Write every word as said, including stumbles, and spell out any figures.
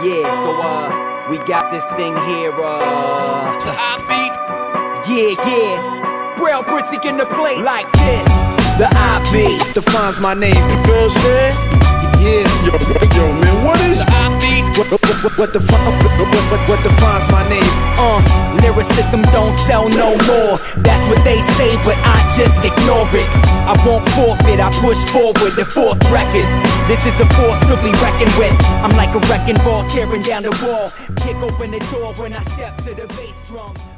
Yeah, so uh, we got this thing here, uh The I V. Yeah, yeah, Braille Brissy in the place like this. The I V defines my name. You know what I'm saying? Yeah. Yo, yo, man, what is The I V? What, what, what, what, defi what, what, what defines my name? Uh, lyricism don't sell no more. That's what they say, but I just ignore it. I won't forfeit, I push forward. The fourth record. This is a force to be reckoned with. I'm like a wrecking ball tearing down the wall. Kick open the door when I step to the bass drum.